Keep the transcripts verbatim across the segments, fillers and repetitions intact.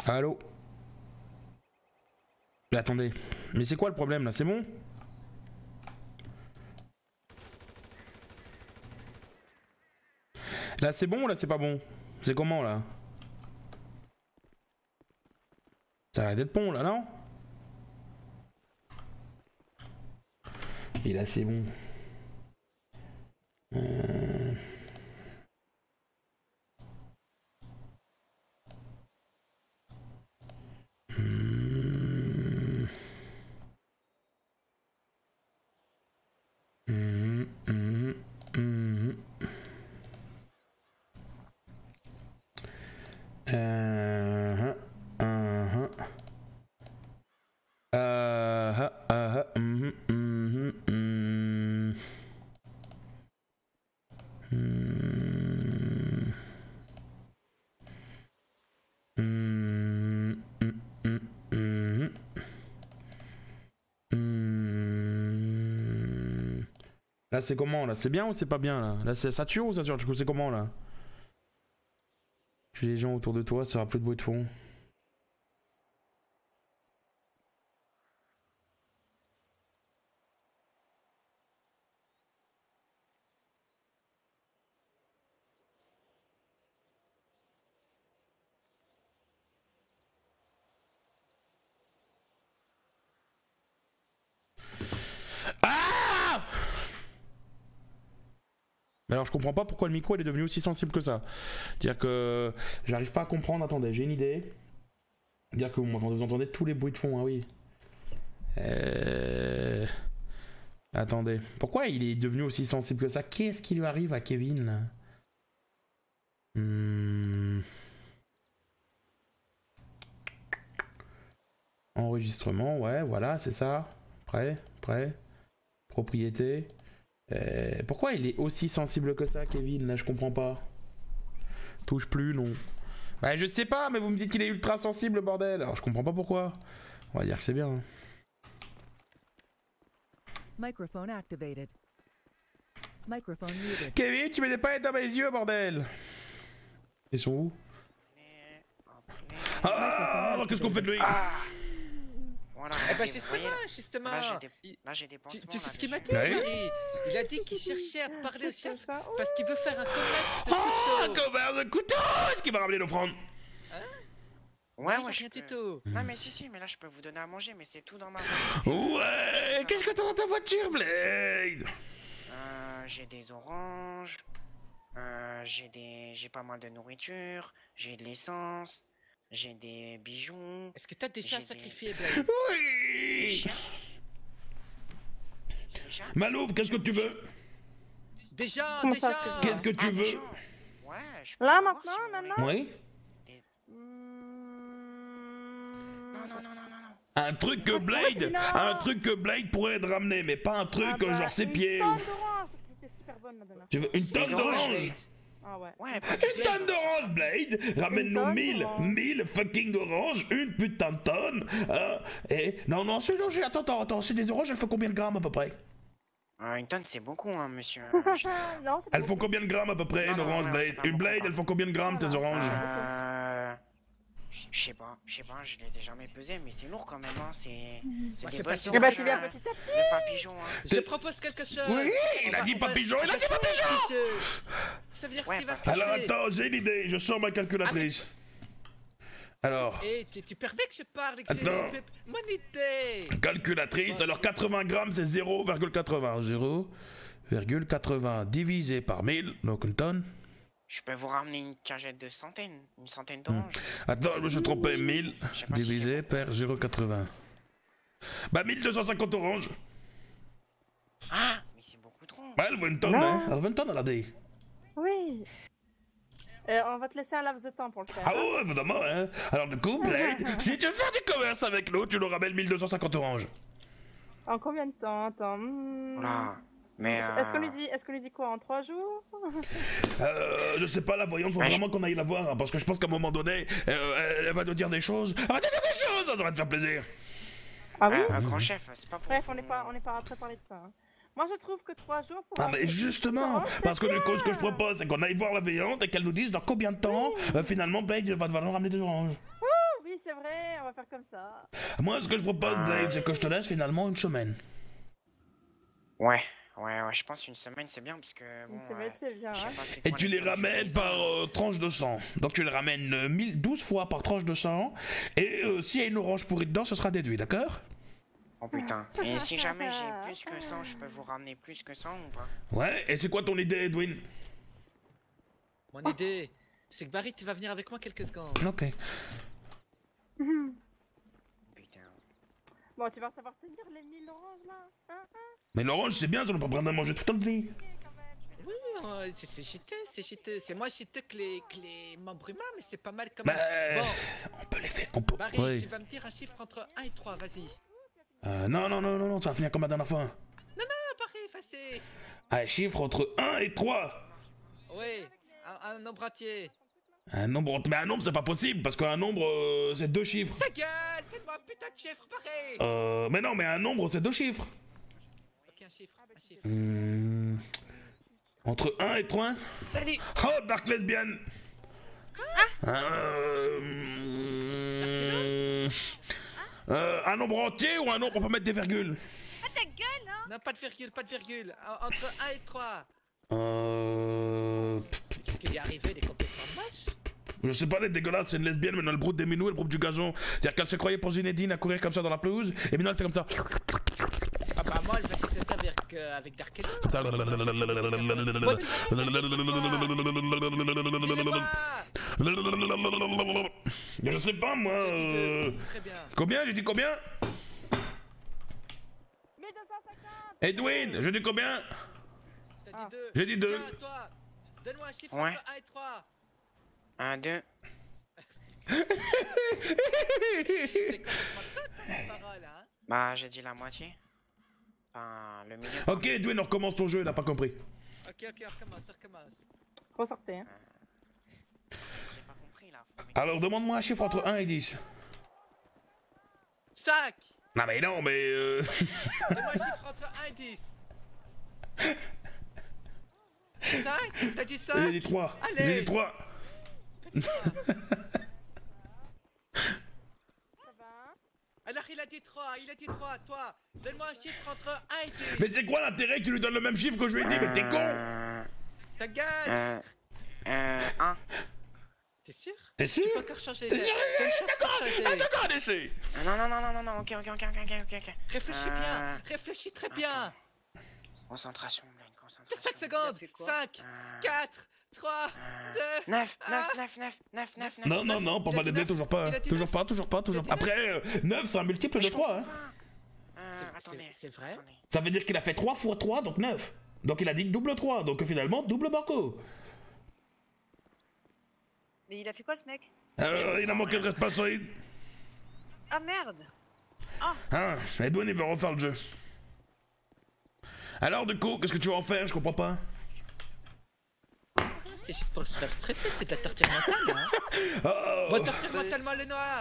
Allô? Mais attendez, mais c'est quoi le problème là? C'est bon? Là c'est bon ou là c'est pas bon? C'est comment là? Ça a l'air d'être bon là, non? Et là c'est bon. Euh... Mmh. Mmh, mmh, mmh. Euh, uh, uh, uh, uh, uh, mm, mm, mm, mm. Mm, mm, mm, mm. Mm. Là c'est comment là? C'est bien ou c'est pas bien là? Là ça tue ou ça tue? Du coup c'est comment là? Tu les gens autour de toi, ça aura plus de bruit de fond. Ah! Mais alors je comprends pas pourquoi le micro il est devenu aussi sensible que ça. Dire que j'arrive pas à comprendre. Attendez, j'ai une idée. Dire que vous m'entendez, vous entendez tous les bruits de fond, ah oui. Euh... Attendez, pourquoi il est devenu aussi sensible que ça? Qu'est-ce qui lui arrive à Kevin là? hmm... Enregistrement, ouais, voilà, c'est ça. Prêt, prêt. Propriété. Euh... Pourquoi il est aussi sensible que ça, Kevin? Là, je comprends pas. Touche plus, non. Bah, je sais pas, mais vous me dites qu'il est ultra sensible, bordel. Alors, je comprends pas pourquoi. On va dire que c'est bien. Hein. Microphone activated. Microphone muted. Kevin, tu mets des paillettes dans mes yeux, bordel. Ils sont où? Ah, alors qu'est-ce qu'on fait de lui? Ah voilà, Eh bah regardez, vous justement, voyez, justement. là j'ai des, Il- là, j'ai des Tu, pansements. tu sais là, ce qu'il m'a dit, dessus. Ouais. Willy? Il a dit qu'il cherchait à parler au chef ça. parce qu'il veut faire un commerce de Ah, couteaux. commerce de couteau! Est-ce qu'il m'a ramené l'offrande? Ouais, Oui, ouais, je rien peux. du tout. Non, mais si, si, mais là je peux vous donner à manger, mais c'est tout dans ma. Ouais, qu'est-ce que t'as dans ta voiture, Blade? Euh, j'ai des oranges. Euh, j'ai des, j'ai pas mal de nourriture. J'ai de l'essence. J'ai des bijoux. Est-ce que t'as déjà J'ai des- sacrifié Blaine? Des Oui! chiens. J'ai des chiens. Malouf, qu'est-ce que tu veux? Déjà, Comment déjà. ça, ce que- Qu'est-ce que tu Ah, des veux? gens. Ouais, je peux Là, voir maintenant, si vous voulez. maintenant Oui? Non, non, non, non, non, non. Un truc que Blade, celui-là. un truc que Blade pourrait te ramener, mais pas un truc Ah bah, genre ses une pieds. tonne d'oranges, parce que c'était super bonne la dernière Tu veux une Des tonne oranges, d'oranges? Ah ouais. Ouais, pas de Une soucis. tonne d'oranges, Blade! Ramène-nous tonne mille, d'oranges. mille fucking oranges, une putain de tonne, hein, et... Non, non, c'est non, j'ai- attends, attends, attends, c'est des oranges, elles font combien de grammes à peu près? Ah, une tonne, c'est beaucoup, hein, monsieur. Euh, je- non, c'est Elles pas font beaucoup. combien de grammes à peu près, Non, une non, orange, non, Blade? c'est pas Une beaucoup, Blade, quoi. elles font combien de grammes, tes oranges? Euh... Je sais pas, je sais pas, je les ai jamais pesées, mais c'est lourd quand même, hein, c'est... C'est Ouais, des c'est bonnes pas si Eh bah, oranges, tu viens euh, petit à petit. de papillons, hein. Je propose quelque chose. Oui, il On a va- dit on va- papillon, il a on dit va papillon! faire un jeu. Ça veut dire Ouais, ce qui va se papillon. passer. Alors attends, j'ai une idée, je sors ma calculatrice. Alors, Et tu, tu permets que je parle et que j'ai Attends. des pép- mon idée. calculatrice, alors quatre-vingts grammes c'est zéro virgule quatre-vingts. zéro virgule quatre-vingts divisé par mille, donc une tonne. Je peux vous ramener une cagette de centaines, une centaine d'oranges. Attends, je me suis trompé, mille Je sais pas si divisé par zéro virgule quatre-vingts. Bah mille deux cent cinquante oranges. Ah, mais c'est beaucoup trop. Ouais, elle vaut une tonne, Non. hein. Elle vaut une tonne, elle a dit. Oui. Euh, on va te laisser un laps de temps pour le faire. Ah ouais, évidemment, hein. Alors du coup, Blade, si tu veux faire du commerce avec nous, tu nous ramènes mille deux cent cinquante oranges. En combien de temps? Attends. hmm. Voilà. Mais Est-ce euh... est-ce qu'on lui dit, est-ce qu'on lui dit quoi, en trois jours? Euh, je sais pas, la voyante, faut Ouais, vraiment qu'on aille la voir, hein, parce que je pense qu'à un moment donné, euh, elle, elle va nous dire des choses. Elle va te dire des choses, ça va te faire plaisir. Ah oui. euh, un grand chef, c'est pas pour... Bref, on n'est pas, on n'est pas après parler de ça. hein. Moi, je trouve que trois jours pour. Ah mais justement, parce que du coup, ce que je propose, c'est qu'on aille voir la voyante et qu'elle nous dise dans combien de temps, euh, finalement, Blade va devoir nous ramener des oranges. Oui, c'est vrai, on va faire comme ça. Moi, ce que je propose, Blade, c'est que je te laisse finalement une semaine. Ouais, ouais, ouais, je pense une semaine c'est bien parce que bon. Une semaine, euh, c'est bien, je sais hein. pas c'est Et quoi tu les l'estomac ramènes autorisé. par euh, tranche de sang. Donc tu les ramènes euh, mille, douze fois par tranche de sang. Et euh, s'il y a une orange pourrie dedans, ce sera déduit, d'accord? Oh putain. Et si jamais j'ai plus que cent, je peux vous ramener plus que cent ou pas? Ouais, et c'est quoi ton idée, Edwin? Mon idée, c'est que Barry, tu vas venir avec moi quelques secondes. Ok. Putain. Bon, tu vas savoir tenir les mille oranges là, hein, hein. Mais l'orange, c'est bien, ça ne peut pas prendre à manger toute notre vie. Quand même, je vais Oui, euh, c'est c'est cheaté, c'est cheaté. C'est moins cheaté que les, que les membres humains, mais c'est pas mal quand Bah, même. Bon, on peut les faire, on peut... Barry, Ouais. tu vas me dire un chiffre entre un et trois, vas-y. Euh, non, non, non, non, non, ça va finir comme la dernière fois. Ah, Barry, effacé. Un chiffre entre un et trois. Oui, un, un nombre entier. Un nombre... Mais un nombre, c'est pas possible, parce qu'un nombre, euh, c'est deux chiffres. Ta gueule, donne-moi un putain de chiffre, Barry. Euh... Mais non, mais un nombre, c'est deux chiffres. Ok, un chiffre, un chiffre. Hmm, Entre un et trois. Salut. Oh, Dark Lesbian. Euh... euh, Un nombre entier ou un nombre, on peut mettre des virgules? Ah, ta gueule, hein. Non, pas de virgule, pas de virgule. En- Entre un et trois. Euh... Qu'est-ce qui lui est arrivé, les complètement moches? Je sais pas, elle est dégueulasse, c'est une lesbienne, mais dans le broute des minous, elle broute du gazon. C'est-à-dire qu'elle se croyait pour Zinedine à courir comme ça dans la pelouse, et maintenant elle fait comme ça. Ah bah moi, elle va s'éteindre avec, euh, avec Dark Elon. Comme ça. Je sais pas, moi. euh, Très bien. Combien? J'ai dit combien? mille deux cent cinquante. Edwin, j'ai dit combien? T'as Ah. dit deux. J'ai dit deux. Tiens, toi, donne-moi un chiffre Ouais. entre un et trois. Un, deux. T'es complètement tête, ta parole, hein. Bah, j'ai dit la moitié. Enfin, le milieu. Ok, Edwin, on recommence ton jeu, il a pas compris. Ok, ok, on recommence, on recommence. Ressortez, hein. J'ai pas compris là. Faut Alors, demande-moi un chiffre entre un et dix. cinq. Non, mais non, mais. Euh... Donne-moi un chiffre entre un et dix. cinq. T'as dit J'ai cinq. dit trois. Allez. J'ai dit trois. Ça va, hein. Alors il a dit trois, il a dit trois. Toi, donne-moi un chiffre entre un et dix. Mais c'est quoi l'intérêt que tu lui donnes le même chiffre que je lui ai dit? Mais t'es con! Euh, Ta gueule. euh, euh, un. T'es sûr? T'es sûr? Tu peux encore changer. T'es sûr? T'as une chance pour changer. Ah, d'accord, un essai! Ah, non, non, non, non, non, non, ok, ok, ok, ok, ok, ok, ok. Réfléchis Euh, bien, réfléchis très bien. attends. Concentration, Blaine, T'as concentration. cinq secondes. cinq, Euh, quatre, trois, euh, deux. neuf, Ah. neuf, neuf, neuf, neuf, neuf, neuf. Non, non, non, pour Il a pas dit l'aider, neuf. toujours pas. Il a dit Toujours neuf. pas, toujours pas, toujours Il pas. a dit Après, euh, neuf, c'est un multiple de Je trois. Hein. comprends pas. Euh, C'est- attendez. c'est- c'est vrai? Attendez. Ça veut dire qu'il a fait trois fois trois, donc neuf. Donc il a dit double trois, donc finalement double banco. Mais il a fait quoi, ce mec? Euh, il a manqué de respect. Ah, merde. Hein, Edwin, il veut refaire le jeu. Alors, du coup, qu'est-ce que tu vas en faire? Je comprends pas. C'est juste pour se faire stresser, c'est de la torture mentale, hein. Oh. Bon, torture mentalement le noir.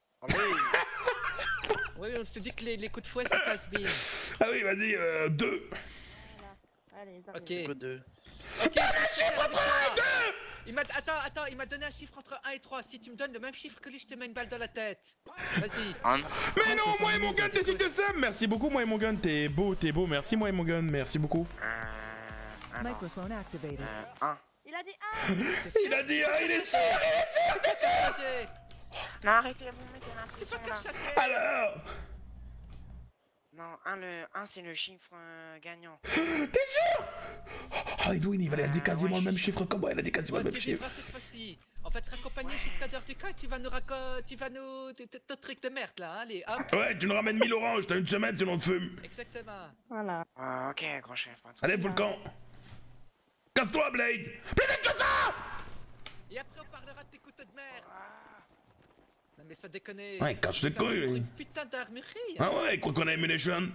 Oui, on se dit que les, les coups de fouet, c'est casse-bille. Ah oui, vas-y, euh, deux. Allez, ils Ok. arrivent. deux. Ok, il m'a attends, attends, il m'a donné un chiffre entre un et trois. Si tu me donnes le même chiffre que lui, je te mets une balle dans la tête. Vas-y. Un. Mais non, moi et mon gun, t'es de ça. Merci beaucoup, moi et mon gun. T'es beau, t'es beau. Merci, moi et mon gun. Merci beaucoup. Euh, alors, Microphone activated. euh, un. Il a dit un. T'es sûr? Il a dit, ah, il est sûr, il est sûr, t'es sûr. Chargé. Non, arrêtez, vous mettez T'es l'impression pas là. encore chargé. Alors, Non, un, le, un c'est le chiffre euh, gagnant. t'es sûr? Oh, Edwin, il a dit quasiment ouais, le même je- chiffre que moi. Il a dit quasiment Bon, le même tu y chiffre. vas cette fois-ci. On va te raccompagner jusqu'à l'heure du cas et tu vas nous raconter. Tu vas nous. t- t- Ton truc de merde là, hein, allez, hop. Ouais, tu nous ramènes mille oranges. T'as une semaine, sinon on te fume. Exactement. Voilà. Ah, ok, grand chef. pas de Allez, soucis. fous le camp. Casse-toi, Blade. Plus vite que ça. Et après, on parlera de tes couteaux de merde. Non, mais ça déconne. Ouais, cache les Ça va couilles, pour oui. Une putain d'armurerie. Ah ouais, quoi qu'on a ammunition.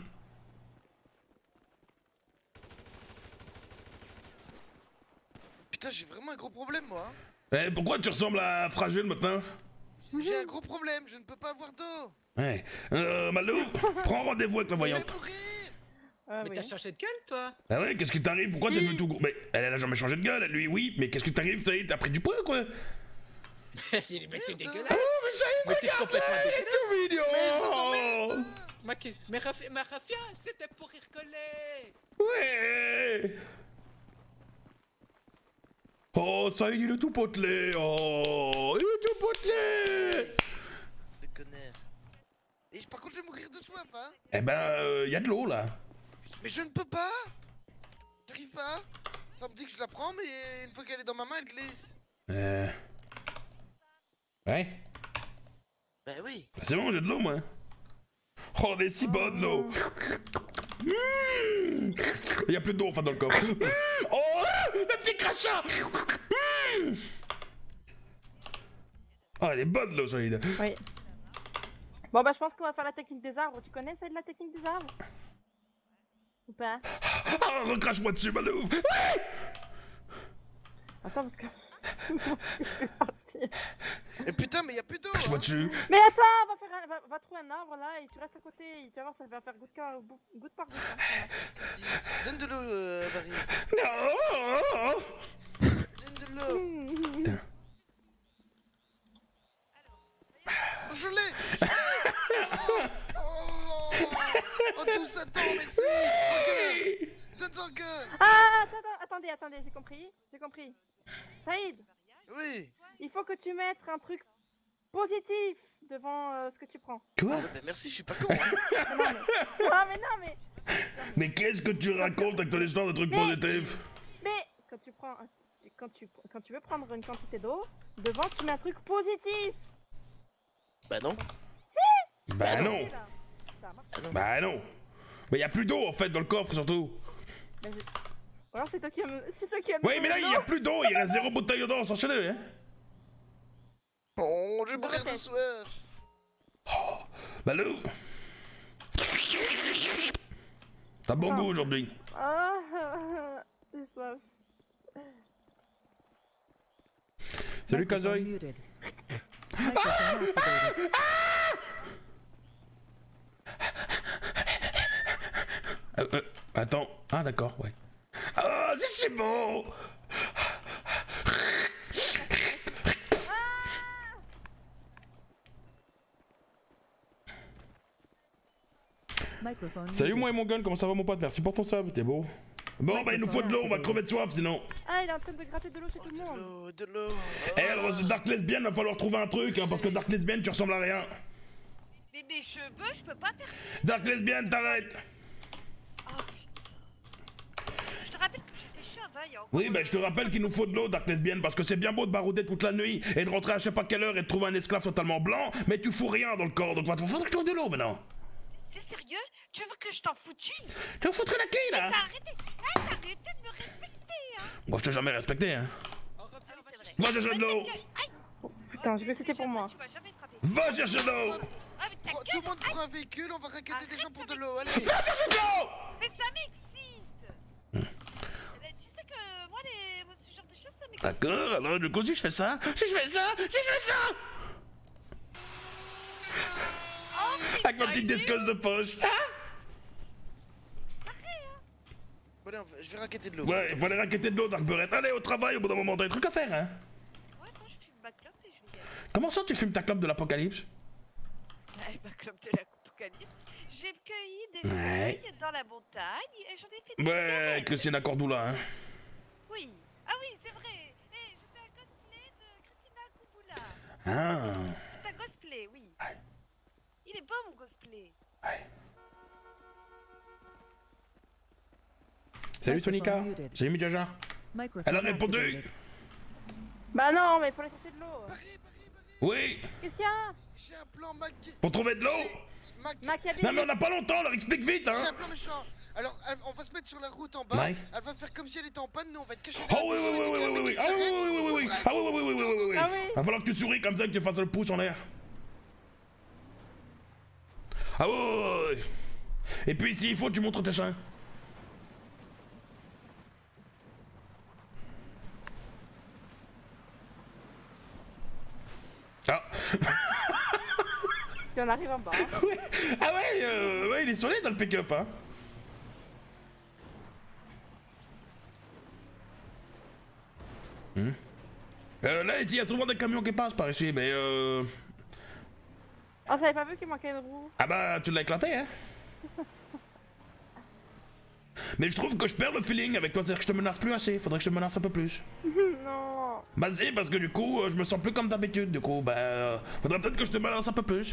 Putain, j'ai vraiment un gros problème, moi. hein. Eh, pourquoi tu ressembles à Fragile maintenant? J'ai un gros problème, je ne peux pas avoir d'eau. Ouais. Euh, Malou, prends rendez-vous avec la Je vais voyante. mourir. Ah, Mais oui. t'as changé de gueule, toi. Ah ouais, qu'est-ce qui t'arrive? Pourquoi t'es devenu tout gros? Mais elle, elle a jamais changé de gueule, lui, oui, mais qu'est-ce qui t'arrive? Ça y est, t'as pris du poids, quoi? Il est mais t'es Merde. dégueulasse. Ah ouais, ça y Mais est, t'es regardez, complètement il est tout mignon. Mais je vous emmerde. Ma, qui- mais Rafia, ma Rafia, c'était pour y recoller. Ouais. Oh, ça y est, il est tout potelé. Oh, il est tout potelé. Le connard. Et par contre, je vais mourir de soif, hein. Eh ben, euh, y a de l'eau là. Mais je ne peux pas. J'arrive pas. Ça me dit que je la prends, mais une fois qu'elle est dans ma main, elle glisse. Euh... Ouais. Bah oui. Bah, c'est bon, j'ai de l'eau, moi. Oh, elle est si bonne, l'eau. Mmh. Il y a plus d'eau, enfin, dans le coffre. Mmh. Oh, le petit crachat. Mmh. Oh, elle est bonne, l'eau, Shahid. Oui. Bon, bah, je pense qu'on va faire la technique des arbres. Tu connais celle de la technique des arbres? Ou pas? Ah, recrache-moi dessus, Malouf. Ouais. Attends, parce que. Moi aussi, je vais partir. Et putain, mais y a plus d'eau. Crache-moi Hein. dessus. Mais attends, va, faire un- va, va trouver un arbre là et tu restes à côté. Tu vas voir, ça va faire goutte, par- goutte par goutte. Hein. Qu'est-ce qu'il dit? Donne de l'eau, euh, Barry. Non. Donne de l'eau. Mmh. Oh, je l'ai. Je l'ai. Oh, oh, oh, tout s'attend, merci. Ok. Donne-en que. Ah, attends, attends, attendez, attendez, j'ai compris. J'ai compris. Saïd, Oui. il faut que tu mettes un truc positif devant euh, ce que tu prends. Quoi? Bah, merci, je suis pas con. Hein. Non, mais. Non, mais non, mais. Mais qu'est-ce que tu racontes avec ton histoire de trucs Mais- positifs? Mais quand tu prends, un- quand tu, quand tu veux prendre une quantité d'eau, devant tu mets un truc positif. Bah non. Bah non. Si, là. Ça marche. Bah non. Mais y a plus d'eau, en fait, dans le coffre, surtout. Mais je- Ou alors c'est toi qui as me... c'est toi qui as me Oui, mais là, donné il y a l'eau. plus d'eau, il reste zéro bouteille d'eau, sachez-le, hein. Oh, je vais Ça mourir de répète. soif. Balou. T'as bon Ah. goût aujourd'hui. Ah, j'ai soif. Salut, Microphone Kazoy. muted. Microphone activated. Euh, euh, attends. Ah, d'accord, ouais. Ah, si c'est bon. Microphone Salut, muted. moi et mon gun, comment ça va, mon pote? Merci pour ton sub, t'es beau. Bon, bah, il nous faut de l'eau, on va crever de soif, sinon. Ah, il est en train de gratter de l'eau chez tout le De monde. l'eau, de l'eau. Eh, alors, Dark Lesbian, va falloir trouver un truc, hein, parce que Dark Lesbian, tu ressembles à rien. Mais mes cheveux, je peux pas faire. Dark Lesbian, t'arrêtes. Oh putain. Je te rappelle que j'étais chauve, hein, il y a encore. Oui, bah je te rappelle qu'il nous faut de l'eau, Dark Lesbienne, parce que c'est bien beau de barouder toute la nuit et de rentrer à je sais pas quelle heure et de trouver un esclave totalement blanc, mais tu fous rien dans le corps, donc va te faire de l'eau maintenant. T'es sérieux? Tu veux que je t'en foute une? Tu vas foutre la quille là? T'as arrêté. Ah, t'as arrêté de me respecter, hein. Moi je t'ai jamais respecté, hein. Oh, Rafia, Ah oui, va c'est vrai. chercher- Va chercher de l'eau. Ta gueule. Aïe. Putain, je vais c'était pour moi. Tu m'as jamais frappé. Va chercher de l'eau. Ah, mais ta Oh, tout gueule. le monde prend un véhicule, on va raqueter des gens pour de l'eau, allez. Va chercher de l'eau. Mais ça m'excite. Hmm. Eh, Tu sais que moi, les... moi, ce genre de choses, ça m'excite. D'accord, alors du coup si je fais ça, si je fais ça, si je fais ça Oh, avec ma petite disqueuse de poche, hein? Bon, allez, on va- je vais raqueter de l'eau. Ouais, il faut aller raqueter de l'eau, Dark Burette. Allez au travail, au bout d'un moment t'as des trucs à faire, hein. Ouais, attends, je fume ma clope et je vais y aller. Comment ça tu fumes ta clope de l'apocalypse? Ah, ma clope de l'apocalypse. J'ai cueilli des Ouais. feuilles dans la montagne et j'en ai fait des Ouais, cigarettes. Christina Cordula, hein. Oui. Ah oui, c'est vrai. Eh, je fais un cosplay de Christina Kubula. Ah, C'est un cosplay, oui. Ouais. Il est beau, mon cosplay. ouais. Salut Sonica, salut Midjaja. Microphone Elle a répondu. activated. Bah non, mais il faut aller chercher de l'eau. Barry, Barry, Barry. Oui, Qu'est-ce qu'il y a? J'ai un plan Mac... pour trouver de l'eau. Mac... Maccabi. Non mais on n'a pas longtemps, leur explique vite, J'ai hein. un plan méchant. Alors, elle- on va se mettre sur la route en bas. Ouais. Elle va faire comme si elle était en panne. Nous, on va être cachés. Oh oui, oui, oui, oui, oui, oui, ah oui, oui, oui, oui, oui, ah oui, oui, oui, oui, oui, oui, oui, Ah oui. va falloir que tu souris comme ça, que tu fasses le pouce en l'air. Ah oui, oui, oui, oui. Et puis s'il faut, tu montres tes chiens. Ah, Si on arrive en bas. ouais. Ah ouais, euh, ouais, il est solide dans le pick-up, hein. Hmm. Euh, là, ici, il y a souvent des camions qui passent par ici, mais euh... Oh, j'avais pas vu qu'il manquait une roue. Ah bah, tu l'as éclaté, hein. Mais je trouve que je perds le feeling avec toi, c'est-à-dire que je te menace plus assez, faudrait que je te menace un peu plus. Non. Bah si, parce que du coup, euh, je me sens plus comme d'habitude, du coup, bah... Euh, faudrait peut-être que je te menace un peu plus.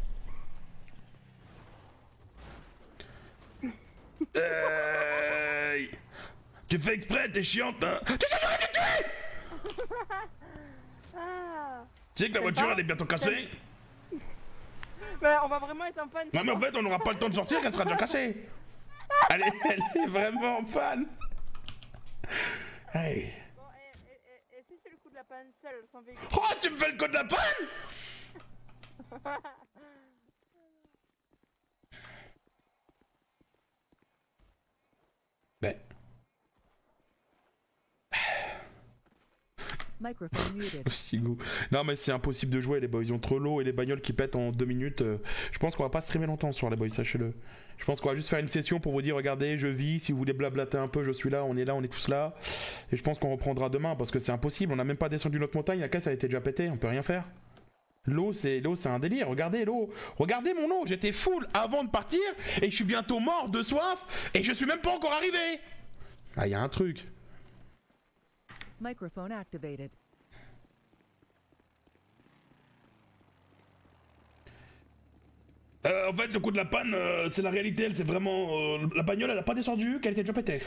euh... Tu fais exprès, t'es chiante, hein. Tu sais, j'aurais dû te tuer. Ah. Tu sais que la voiture, elle est bientôt cassée. Bah, on va vraiment être en panne. Non mais en fait, on n'aura pas le temps de sortir, qu'elle sera déjà cassée. Elle est, elle est vraiment en panne. Hey. Bon, et, et, et, et si c'est le coup de la panne seul, sans véhicule? Oh, tu me fais le code de la panne. Ben. Microphone muted. Hostigo. Non mais c'est impossible de jouer les boys, ils ont trop l'eau et les bagnoles qui pètent en deux minutes. euh, Je pense qu'on va pas streamer longtemps sur les boys, sachez-le. Je pense qu'on va juste faire une session pour vous dire regardez, je vis, si vous voulez blablater un peu, je suis là, on est là, on est tous là. Et je pense qu'on reprendra demain parce que c'est impossible, on a même pas descendu notre montagne, la caisse a été déjà pétée, on peut rien faire. L'eau c'est l'eau c'est un délire, regardez l'eau. Regardez mon eau, j'étais full avant de partir et je suis bientôt mort de soif et je suis même pas encore arrivé. Ah, il y a un truc. Microphone activated. Euh, en fait, le coup de la panne, euh, c'est la réalité, elle, c'est vraiment... Euh, la bagnole, elle a pas descendu, qu'elle était déjà pétée.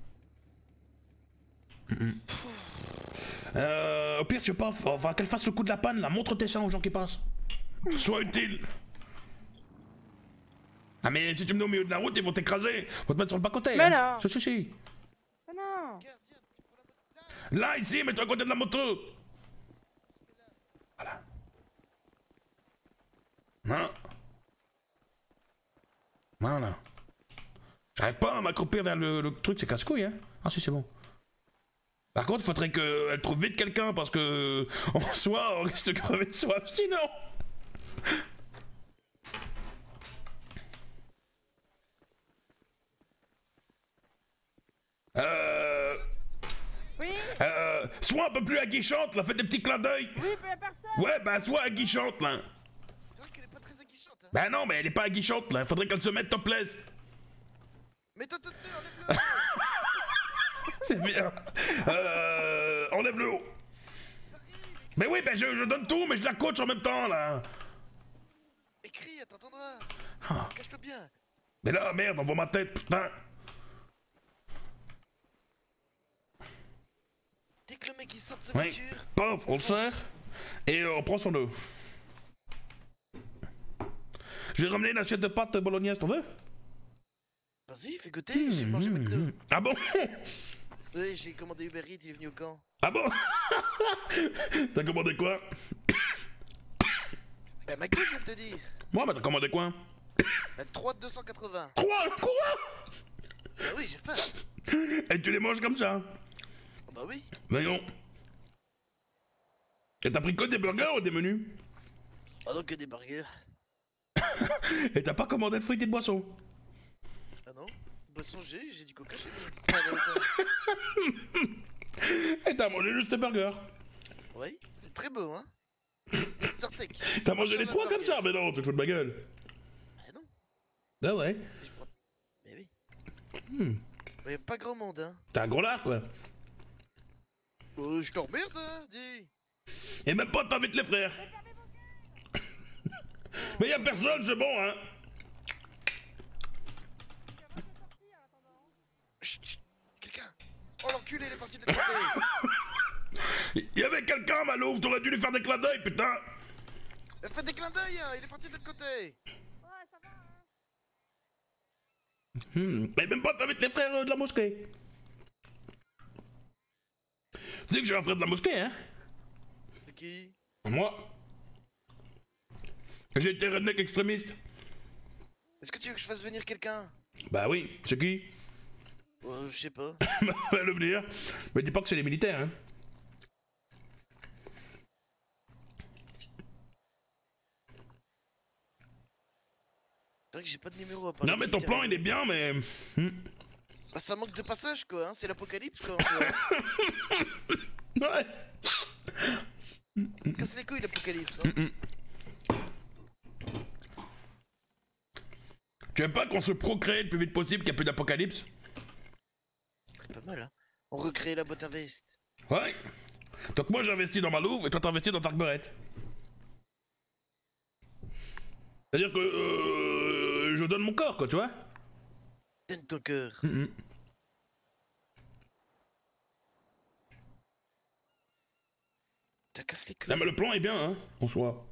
Mm-mm. Euh, au pire, je sais pas, enfin, qu'elle fasse le coup de la panne, là, montre tes seins aux gens qui passent. Sois utile. Ah mais si tu me mets au milieu de la route, ils vont t'écraser. Faut te mettre sur le bas-côté. Mais hein. non. C'est chichi. Mais non. Regarde, tiens, tu prends la moto là. Là, ici, mets-toi à côté de la moto. Voilà. Hein. Voilà. J'arrive pas à m'accroupir vers le, le truc, c'est casse-couille, hein. Ah si, c'est bon. Par contre, faudrait qu'elle trouve vite quelqu'un, parce que... En soi, on risque de crever de soif, sinon. Euh... Oui. Euh... Sois un peu plus aguichante, là, fais des petits clins d'œil. Oui, mais y'a personne. Ouais, bah, sois aguichante, là. C'est vrai qu'elle est pas très aguichante, hein. Bah non, mais elle est pas aguichante, là. Faudrait qu'elle se mette topless. Mais toi, toi, toi, enlève-le. C'est bien. Euh... Enlève le haut. Mais oui, ben je, je donne tout, mais je la coach en même temps, là. Écris, elle t'entendra. Ah. Cache-le bien. Mais là, merde, on voit ma tête, putain. Dès que le mec il sort de sa Oui. voiture, Paf, on le serre. Et euh, on prend son eau. J'ai ramené une assiette de pâtes bolognaise, t'en veux? vas-y, fais goûter, j'ai mangé McDo. Ah bon? Oui, j'ai commandé Uber Eats, il est venu au camp. Ah bon? T'as commandé quoi? Bah McDo, je viens de te dire. Moi, bah t'as commandé quoi? Bah, trois deux cent quatre-vingts. Quoi? Quoi? Bah oui, j'ai faim. Et tu les manges comme ça? Oh, bah oui. Mais non. Et t'as pris que des burgers ou des menus? Ah donc que des burgers. Et t'as pas commandé de frites et de boissons? Ah non. Boisson, j'ai, j'ai du coca chez moi. Ah, non, attends. Et t'as mangé juste des burgers? Oui, c'est très beau, hein. Tartek. T'as mangé les trois comme ça? Mais non, tu te fous de ma gueule. Ah non. Ah ouais. Je prends- Mais oui. Hmm. Mais y a pas grand monde, hein. T'es un gros lard, quoi. Euh, je t'emmerde, hein, dis. Et même pas t'invites les frères. Mais y'a personne, c'est bon, hein. Chut, chut. Quelqu'un. Oh l'enculé, il est parti de l'autre côté. Il y avait quelqu'un, Malouf, t'aurais dû lui faire des clins d'œil, putain. Faites des clins d'œil, hein, il est parti de l'autre côté. Ouais, ça va. Hein. Hmm. Et même pas t'invites les frères euh, de la mosquée. Tu sais que j'ai un frère de la mosquée, hein. C'est qui? Moi. J'ai été redneck extrémiste. Est-ce que tu veux que je fasse venir quelqu'un? Bah oui, c'est qui? Euh, je sais pas. Va le venir. Mais dis pas que c'est les militaires, hein. C'est vrai que j'ai pas de numéro à part. Non mais ton plan il est bien, mais... Hmm. Bah, ça manque de passage quoi, hein. C'est l'apocalypse quoi. En Ouais. fait. Casse les couilles l'apocalypse. Hein. Hmm. Tu veux pas qu'on se procrée le plus vite possible, qu'il n'y a plus d'apocalypse? C'est pas mal, hein. On recrée la boîte à veste. Ouais. Donc moi j'investis dans ma louve et toi t'investis dans ta arbalète. C'est-à-dire que euh, je donne mon corps, quoi, tu vois? Donne ton cœur. Mm -hmm. T'as cassé les couilles. Non mais le plan est bien, hein, en soi.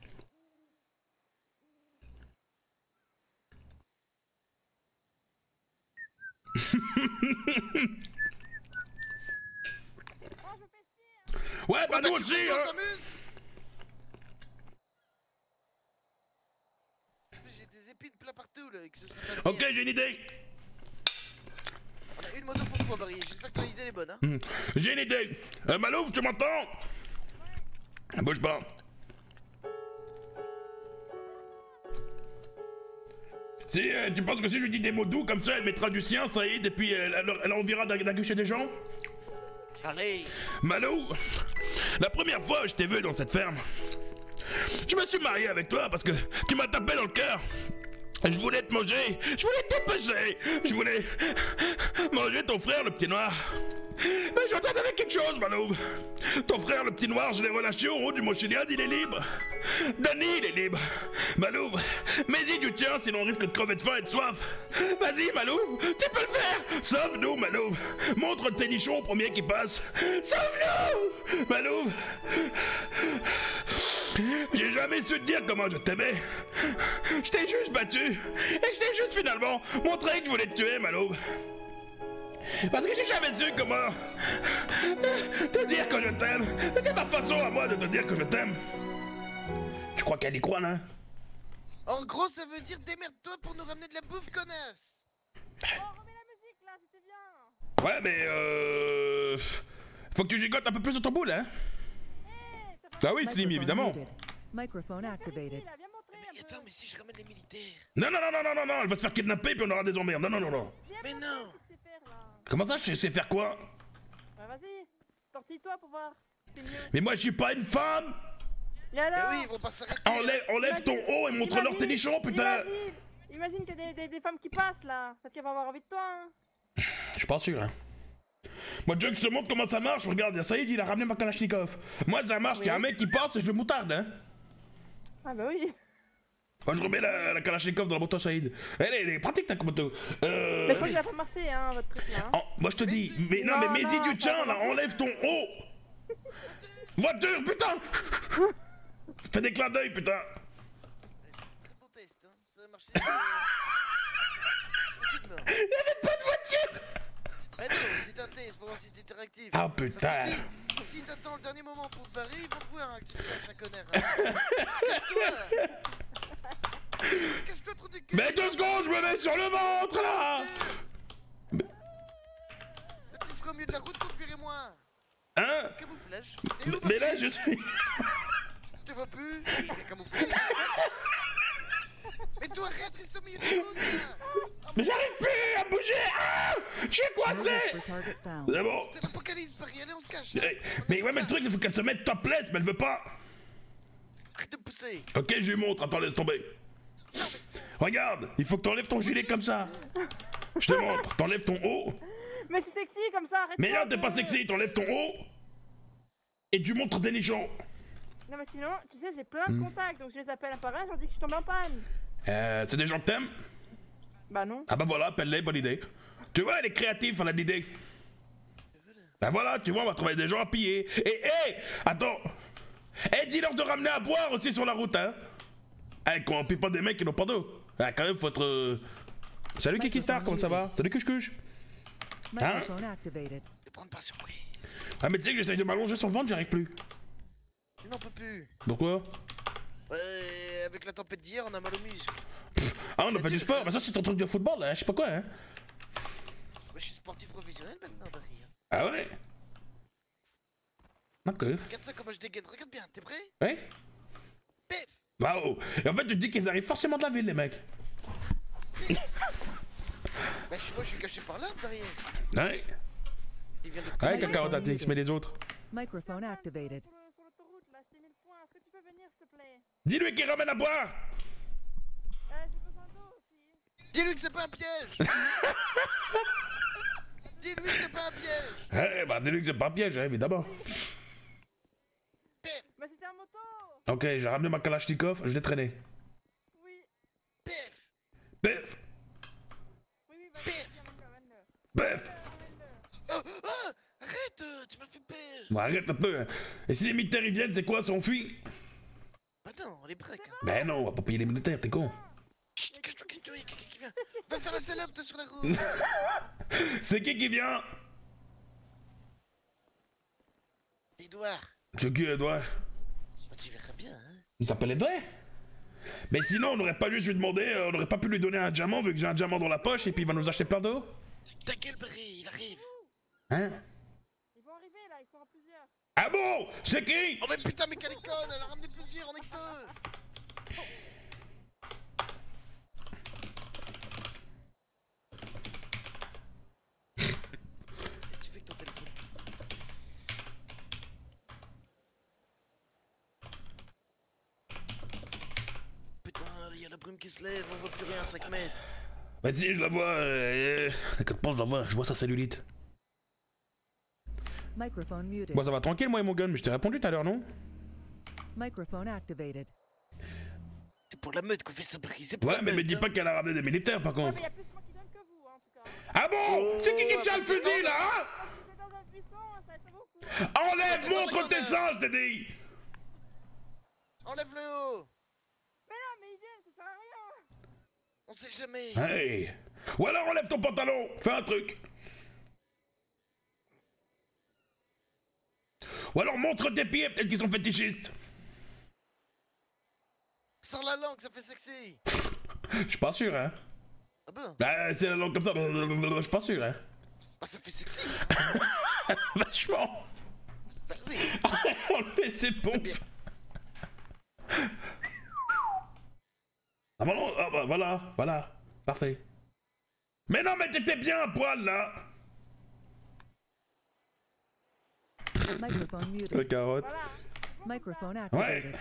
Ouais, bah nous aussi, hein. J'ai des épines plein partout, là, et que ce serait pas Ok, j'ai une idée. On a une moto pour toi, Barry. J'espère que ton idée est bonne, hein. Mmh. J'ai une idée. Euh, Malouf, tu m'entends? Bouge pas. Si euh, tu penses que si je lui dis des mots doux comme ça, elle mettra du sien, ça aide, et puis elle, elle, elle a envie d'accucher des gens? Allez. Malou, la première fois que je t'ai vu dans cette ferme, je me suis marié avec toi parce que tu m'as tapé dans le cœur. Je voulais te manger, je voulais te dépêcher, je voulais manger ton frère le petit noir. Mais j'entends avec quelque chose, Malou. Ton frère le petit noir, je l'ai relâché au haut du Mochiliad, il est libre. Danny, il est libre. Malou, mets-y du tien, sinon on risque de crever de faim et de soif. Vas-y, Malou, tu peux le faire. Sauve-nous, Malou. Montre tes nichons au premier qui passe. Sauve-nous, Malou. J'ai jamais su te dire comment je t'aimais. Je t'ai juste battu. Et je t'ai juste finalement montré que je voulais te tuer, Malou. Parce que j'ai jamais su comment te dire que je t'aime. C'était ma façon à moi de te dire que je t'aime. Je crois qu'elle y croit, là. En gros, ça veut dire démerde-toi pour nous ramener de la bouffe, connasse. Oh, remets la musique là, c'était bien. Ouais, mais euh... faut que tu gigotes un peu plus de ton boule, hein. Ah oui, Slim, évidemment. Microphone activated. Mais attends, mais si je ramène les militaires? Non, non, non, non, non, non, non, elle va se faire kidnapper puis on aura des emmerdes. Non, non, non, non. Mais non. Comment ça, je sais faire quoi? Bah vas-y, tortille-toi pour voir. Mais moi, je suis pas une femme. Et alors? Mais oui, ils vont pas s'arrêter. Enlève, enlève ton haut et montre-leur tes nichons, putain. Imagine, imagine qu'il y a des, des, des femmes qui passent là, parce qu'elles vont avoir envie de toi. Hein. Je suis pas sûr, hein. Moi, Jug, je te montre comment ça marche. Regarde, Saïd, il a ramené ma Kalachnikov. Moi, ça marche, il y a un mec qui passe et je le moutarde, hein. Ah bah oui. Moi, je remets la, la Kalachnikov dans la moto, Saïd. Elle, elle est pratique, ta moto. Euh... Mais je crois qu'il a pas marché, hein, votre truc là. Hein. Oh, moi, je te dis, mais non, non mais mets-y du tien, là, enlève ton haut. Voiture, putain. Fais des clins d'œil, putain. Très bon test, hein. Ça a marché. Il y avait pas de voiture. Mais non, c'est un test pour voir si t'es interactif. Ah putain. Si, si t'attends le dernier moment pour te barrer, ils vont te voir hein, que tu cherches un connard. Hein. Cache-toi. Cache-toi, trop de cul. Mais deux secondes, je me mets sur le ventre, là. Mais tu seras au milieu de la route pour cuire et moi. Hein? Camouflage. Mais, mais là, je suis... Je te vois plus. Mais camouflage. Mais toi, arrête, reste au milieu de la route. Mais j'arrive plus à bouger. Ah, je suis coincé. C'est bon. C'est l'apocalypse, Paris, allez, on se cache. Mais, mais ouais, mais le truc, il faut qu'elle se mette topless, mais elle veut pas. Arrête de me pousser. Ok, je lui montre, attends, laisse tomber. Regarde, il faut que t'enlèves ton gilet comme ça. Je te montre, t'enlèves ton haut. Mais je suis sexy comme ça, arrête. Mais là, t'es pas sexy, t'enlèves ton haut. Et tu montres tes nichons. Non, mais sinon, tu sais, j'ai plein de contacts, donc je les appelle un par un, je leur dis que je tombe en panne. Euh, c'est des gens que t'aimes? Bah non. Ah bah voilà, appelle-les, bonne idée. Tu vois, elle est créative, elle a l'idée. Bah voilà, tu vois, on va trouver des gens à piller. Et hé, hey, attends. Hé, hey, dis-leur de ramener à boire aussi sur la route, hein. Eh, qu'on pille pas des mecs qui n'ont pas d'eau. Ah, quand même, faut être... Euh... Salut Kikistar, comment ça va? Salut Kush-Kush. Hein? Ne prendre par surprise. Ah mais tu sais que j'essaye de m'allonger sur le ventre, j'y arrive plus. Mais non, on peut plus. Pourquoi? Ouais, avec la tempête d'hier, on a mal aux muscles. Ah, on a fait du sport, mais ça c'est ton truc de football, là, je sais pas quoi, hein. Moi, je suis sportif professionnel maintenant, Barry. Ah ouais? Ok. Regarde ça, comment je dégaine, regarde bien, t'es prêt? Ouais? Pef! Waouh! Et en fait, tu te dis qu'ils arrivent forcément de la ville, les mecs. Bah, moi, je suis caché par là, Barry. Ouais. Il vient de Ouais, connaître. Kakarot A T X, mais les autres. Microphone activated. Sur le- sur l'autoroute, là, je t'ai mis le point. Est-ce que tu peux venir, s'il te plaît? Dis-lui qu'il ramène à boire! Euh, j'ai besoin d'eau aussi. Dis-lui que c'est pas un piège. Dis-lui que c'est pas un piège. Eh bah dis-lui que c'est pas un piège, hein, évidemment. Mais c'était un moto. Ok, j'ai ramené ma Kalachnikov, je l'ai traîné. Oui. Pif. Pef. Oui, oui, vas-y, viens, Mika, ramène-le. Pef. Ramène-le. Oh, oh, arrête, euh, tu m'as fait peur. Bon, arrête un peu, hein. Et si les militaires ils viennent, c'est quoi, si on fuit? Bah non, on les braque. Hein. Ben non, on va pas payer les militaires, t'es con. Chut, cache-toi, cache-toi, il y a quelqu'un qui vient. Va faire la salope, toi, sur la route. C'est qui qui vient? Edouard. C'est qui, Edouard? Oh, tu verras bien, hein. Il s'appelle Edouard? Mais sinon, on n'aurait pas juste lui demander, euh, on n'aurait pas pu lui donner un diamant vu que j'ai un diamant dans la poche et puis il va nous acheter plein d'eau? Ta gueule, Barry, il arrive. Hein? Ils vont arriver là, ils sont en plusieurs. Ah bon? C'est qui? Oh, mais putain, mais quelle conne, elle a ramené plusieurs, on est que deux. Qu'est-ce que tu fais avec ton téléphone? Putain, il y a la brume qui se lève, on voit plus rien à cinq mètres. Vas-y, je la vois. Euh... T'inquiète pas, je la vois, je vois sa cellulite. Microphone muted. Bon, ça va tranquille, moi et mon gun, mais je t'ai répondu tout à l'heure, non? Microphone activated. C'est pour la meute qu'on fait ça, Barry, c'est pour Ouais, la mais meute. me dis hein. pas qu'elle a ramené des militaires, par Ouais, contre. mais y a plus moi qui donne que vous, hein, en tout cas. Ah bon? C'est qui qui tient le fusil, là, hein? Parce que t'es dans un buisson, ça va être beaucoup. Enlève, montre tes seins, je t'ai dit! Enlève le haut. Mais non, mais ils viennent, ça sert à rien. On sait jamais. Hey! Ou alors enlève ton pantalon, fais un truc! Ou alors montre tes pieds, peut-être qu'ils sont fétichistes! Sors la langue, ça fait sexy. Je suis pas sûr, hein? Ah bon? Bah, c'est la langue comme ça, je suis pas sûr, hein? Bah ça fait sexy. Vachement! Bah oui. Enlevez ses pompes! Bien. Ah bah non, ah bah voilà, voilà, parfait. Mais non, mais t'étais bien à poil, là! Microphone muted. Le carotte. Voilà. Microphone Ouais! activated.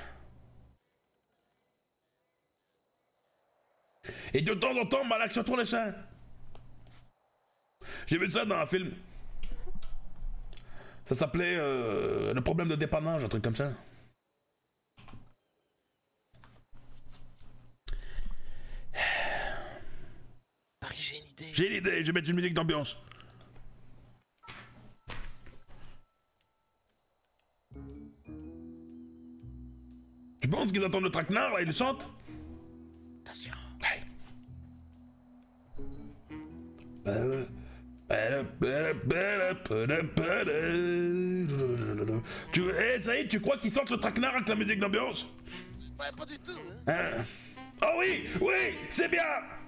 Et de temps en temps, Malak se tourne les seins. J'ai vu ça dans un film. Ça s'appelait euh, Le problème de dépannage, un truc comme ça. Barry, j'ai une idée. J'ai une idée, je vais mettre une musique d'ambiance. Tu penses qu'ils attendent le traquenard là, ils le chantent? Attention. Ouais. Tu, eh, ça y est, tu crois qu'ils sentent le traquenard avec la musique d'ambiance? Ouais, pas du tout, hein. Hein? Oh oui, oui, c'est bien.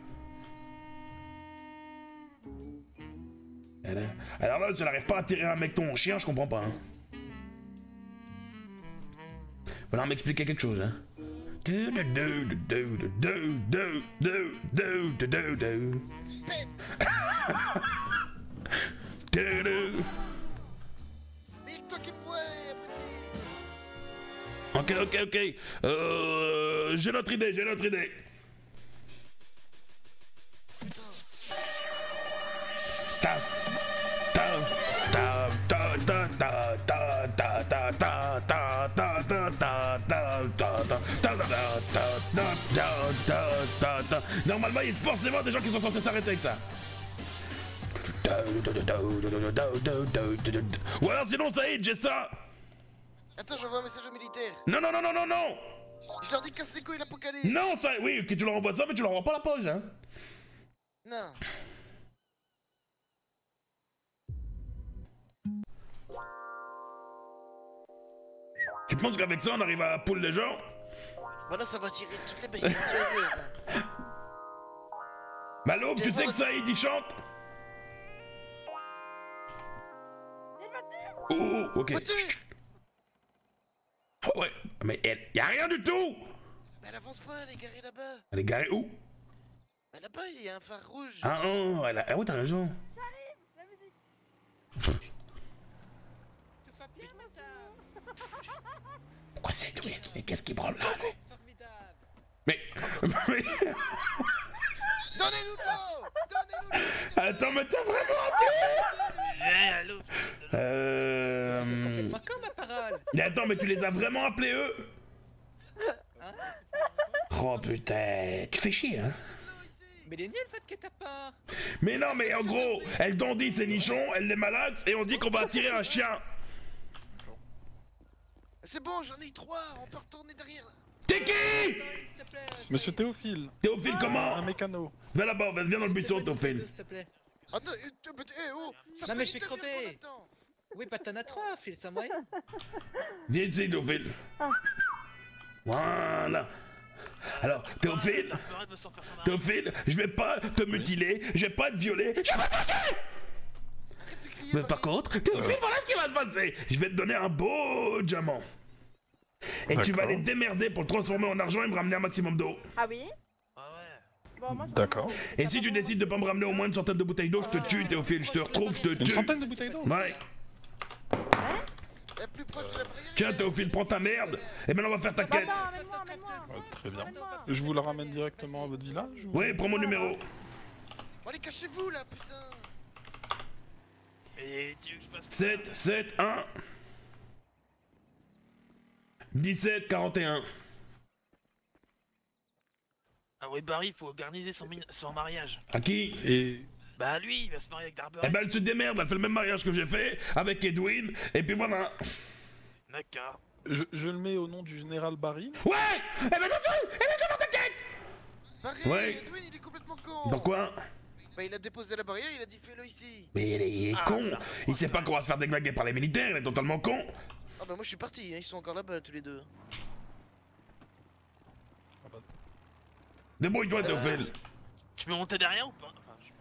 Alors là, je n'arrive pas à tirer un mec ton chien, je comprends pas. Hein. Falloir m'expliquer quelque chose, hein. Mais toi qui me vois, abruti. Ok, ok, ok. Euh, j'ai notre idée, j'ai notre idée. Ta, ta, ta, ta, ta, ta, ta, ta, ta, ta, ta, ta, ta, ta, ta, ta, ta, ta, ta. Normalement, il y a forcément des gens qui sont censés s'arrêter avec ça. Ou alors sinon, ça y est, j'ai ça. Attends, j'envoie un message aux militaires. Non, non, non, non, non, non. Je leur dis casse les couilles l'apocalypse. Non, ça, oui, que tu leur envoies ça, mais tu leur envoies pas la poche, hein. Non. Tu penses qu'avec ça, on arrive à poule les gens? Voilà, ça va tirer toutes les barricades que tu vas voir. Hein. Malouf, tu sais que ça, il chante? Il va dire. Oh, oh, ok. Voiture. Oh, ouais, mais elle, y a rien du tout! Mais elle avance pas, elle est garée là-bas. Elle est garée où? Bah là-bas, il y a un phare rouge. Ah, oh, elle a... ah ouais, t'as raison. J'arrive. La musique. Tout va bien, madame. Pourquoi c'est tout? Mais qu'est-ce qui branle là? lui Formidable. Mais... mais... Non, Donnez-nous de l'eau. Donnez-nous de l'eau. Attends, mais t'as vraiment appelé Viens, allô. Euh... C'est complètement con ma parole. Mais attends, mais tu les as vraiment appelés eux? Hein? Oh putain, tu fais chier, hein? Mais les niais le fait que t'as peur. Mais non, mais en gros, elle t'en dit c'est nichon, elle les malade, et on dit qu'on va attirer un chien. C'est bon, j'en ai trois, on peut retourner derrière. T'es qui? S'il te plaît. Monsieur Théophile, Théophile comment? un mécano. Viens là-bas, viens dans le buisson, Théophile. S'il te plaît. Attends, euh, tu- eh oh, ça Non, fait mais je vais une demi-heure crever. qu'on attend. Oui, bah t'en as trois, file ça moyen. Viens ici, Théophile. Voilà. Alors, Théophile, Arrête de s'en faire son mari. Théophile, je vais pas te mutiler, je vais pas te violer, je vais pas te passer. Arrête de crier, Mais par Marie. contre, Théophile, voilà ce qui va se passer. Je vais te donner un beau diamant. Et tu vas D'accord. les démerder pour le transformer en argent et me ramener un maximum d'eau. Ah oui? Ah ouais. Bon, moi, je- D'accord. Et si tu décides de pas me ramener au moins une centaine de bouteilles d'eau, je te tue, Théophile, je te retrouve, je te Une tue. centaine de bouteilles d'eau. Ouais. La plus proche de la barrière. Tiens, Théophile, prends ta merde. Et maintenant, on va faire ta Bah, quête. attends, amène-moi, amène-moi. Euh, très bien. Amène-moi. Je vous la ramène directement à votre village ou- Oui, prends mon numéro. Bon, allez, cachez-vous là, putain. Et tu veux que je fasse sept, sept, un. dix-sept, quarante et un. Ah ouais, Barry, faut organiser son, mi- son mariage. À qui? Et Bah lui, il va se marier avec Darbury. Eh ben, elle se démerde, elle fait le même mariage que j'ai fait avec Edwin, et puis voilà. D'accord. je, je le mets au nom du général Barry. Ouais. Eh ben, non, tu- eh ben, tu vas ta quête. Barry, Ouais. Edwin, il est complètement con. Pourquoi? Bah, il a déposé la barrière, il a dit fais-le ici. Mais il est, il est Ah, con. ça. Il sait pas qu'on va se faire déglinguer par les militaires, il est totalement con. Ah bah moi je suis parti, hein, ils sont encore là-bas tous les deux. Débrouille-toi, Théophile. Tu peux monter derrière ou pas? Enfin, je...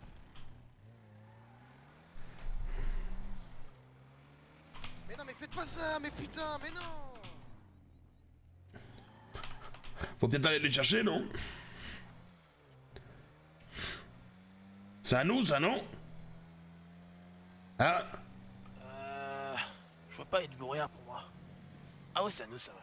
Mais non mais faites pas ça, mais putain, mais non. Faut peut-être aller les chercher, non? C'est à nous, ça, non? Ah? Euh... Je vois pas, il y a du brouillard pour moi. Ah ouais, c'est à nous, ça va.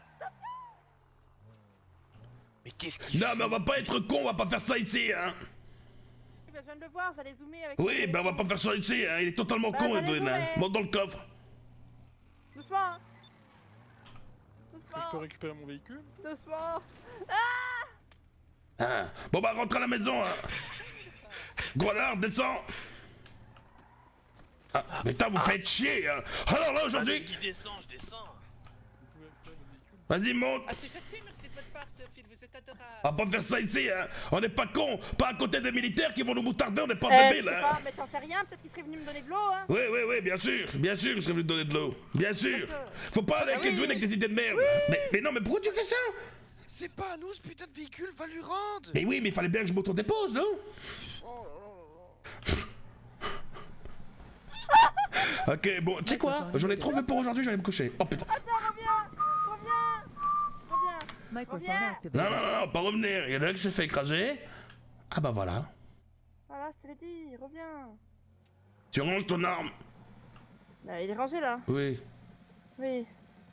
Mais qu'est-ce qu'il Non, fait mais on va pas être con, on va pas faire ça ici, hein? Eh ben, je viens de le voir, j'allais zoomer avec. Oui, mon ben on va téléphone. pas faire ça ici, hein? Il est totalement Bah, con, j'allais Edwin, hein? zoomer. Monte dans le coffre. Doucement. hein. Est-ce que je peux Doucement. récupérer mon véhicule? Doucement. Ah. Bon, bah rentre à la maison, hein? Grenard, descends! Ah, mais putain, vous faites chier, hein! Alors là, Ah, aujourd'hui, qui descend, je descends. Vous pouvez récupérer mon véhicule? vas-y, monte! Ah, c'est gentil, merci de votre part, Théophile, vous êtes adorable. On va pas faire ça ici, hein! On n'est pas cons! Pas à côté des militaires qui vont nous moutarder, on n'est pas Eh, je débiles, sais hein! pas, mais t'en sais rien, peut-être qu'il serait venu me donner de l'eau, hein. Oui, oui, oui, bien sûr, bien sûr, je serais venu te donner de l'eau. Bien sûr. Faut pas aller avec Ah oui. Edwin avec des idées de merde. Mais, mais non, mais pourquoi tu fais ça? C'est pas à nous ce putain de véhicule, va lui rendre. Mais oui, mais il fallait bien que je m'auto-dépose, non? Oh là là là. Ok, bon, tu sais quoi? J'en ai trop vu pour aujourd'hui, j'allais me coucher. Oh putain. Attends, reviens. Reviens. Reviens. Microphone Reviens. Non, activated. non, non, non, pas revenir. Il y en a un qui s'est fait écraser. Ah bah voilà. Voilà, je te l'ai dit, reviens. Tu ranges ton arme. Bah, il est rangé là. Oui. Oui.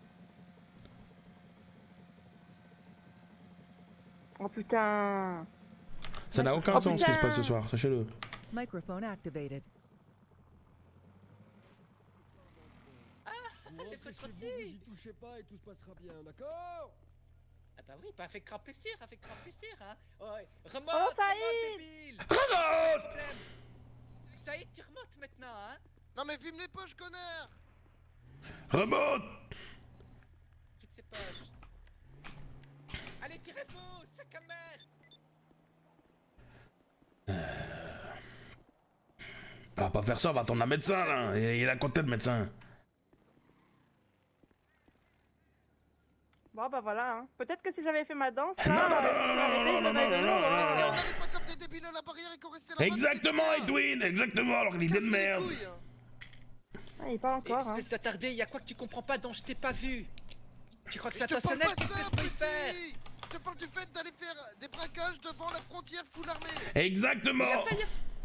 Oh putain. Ça n'a aucun Oh, sens ce qui se putain. passe ce soir, sachez-le. Microphone activated. Vous rentrez chez vous, vous y touchez pas et tout se passera bien, d'accord? Ah bah oui, bah avec grand plaisir, avec grand plaisir, hein. Ouais, remonte, Oh, remonte, Saïd. débile. Remonte! Problème. Saïd, tu remontes maintenant, hein. Non mais filme les poches, connard. Remonte! Quitte ses poches. Allez, tirez-vous, sac à merde. On va pas faire ça, on va attendre un médecin là. Il il a compté le médecin. Bon, bah voilà. Hein. Peut-être que si j'avais fait ma danse, là, Non, non, non, euh, non, si non, ça avait été, non, je non, l'aurais non, eu, non, hein. non, Mais si non. on allait pas comme des débiles à la barrière et qu'on restait là-bas. Exactement, Edwin, exactement, alors qu'il est de merde. Ah, il parle encore, hein. Espèce d'attardé, y'a quoi que tu comprends pas dont je t'ai pas vu? Tu crois que c'est Je te parle intentionnel? pas de Qu'est-ce que ça, je peux y faire? petit. Je te parle du fait d'aller faire des braquages devant la frontière full armée. Exactement. Y'a pas, y'a-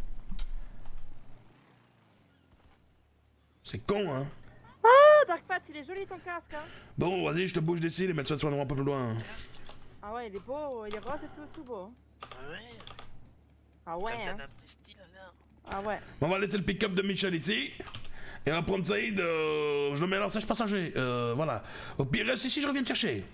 C'est con, hein. Oh, Darkfat, il est joli ton casque, hein. Bon, vas-y, je te bouge d'ici, les médecins seront un peu plus loin. Ah ouais, il est beau, il est rose et tout, tout beau. Ah ouais. Ah ouais, Ça me hein. donne un petit style là. Ah ouais. On va laisser le pick-up de Michel ici. Et on va prendre Saïd, euh, je le mets dans le siège passager. Euh, voilà. Au pire, reste ici, je reviens te chercher.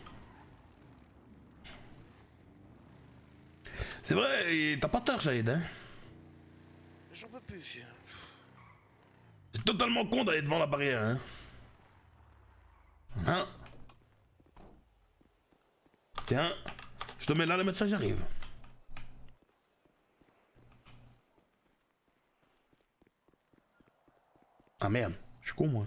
C'est vrai, et t'as pas tort, Saïd, hein. J'en peux plus, vieux. C'est totalement con d'aller devant la barrière, hein. Hein. Tiens, je te mets là, le médecin, j'arrive. Ah merde, je suis con moi.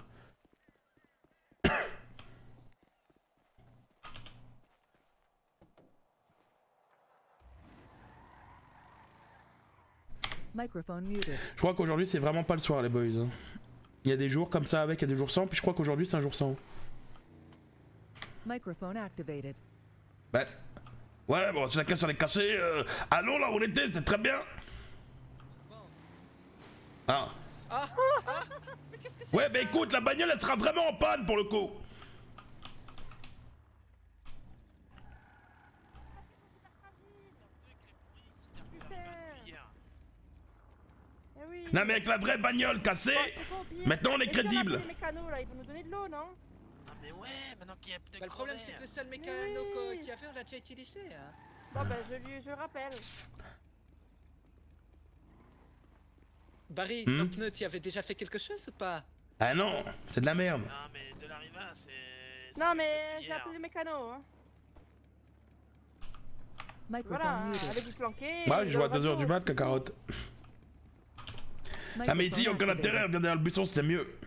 Microphone muted. Je crois qu'aujourd'hui c'est vraiment pas le soir les boys. hein. Il y a des jours comme ça avec, il y a des jours sans, puis je crois qu'aujourd'hui c'est un jour sans. Microphone activated. Ben, ouais bon si la caisse elle est cassée, euh, allons là où on était, c'était très bien. Ah. Ah, ah, mais qu'est-ce que c'est? Ouais bah écoute, la bagnole elle sera vraiment en panne pour le coup. Eh oui. Non mais avec la vraie bagnole cassée, Bon, c'est quoi, au pire maintenant on est Et si on crédible. appelle les mécanos là, ils vont nous donner de l'eau, non? Ah mais ouais, maintenant qu'il y a plus de Bah, le problème crever. c'est que le seul Mais mécano oui. qu'on- qu'il y avait, on l'a déjà utilisé. Hein. Bon bah je lui je le rappelle. Barry, Hmm. ton pneu, tu avais déjà fait quelque chose ou pas? Ah non, c'est de la merde. Non mais de l'arrivée, c'est... Non c'est- mais c'est j'ai hier. appelé les mécanos, hein. Microphone Voilà, muted. avec du flanqué. Ouais, je vois deux heures du mat, cacarotte. Ah mais ici, Microphone aucun activated. intérêt, viens derrière le buisson, c'était mieux.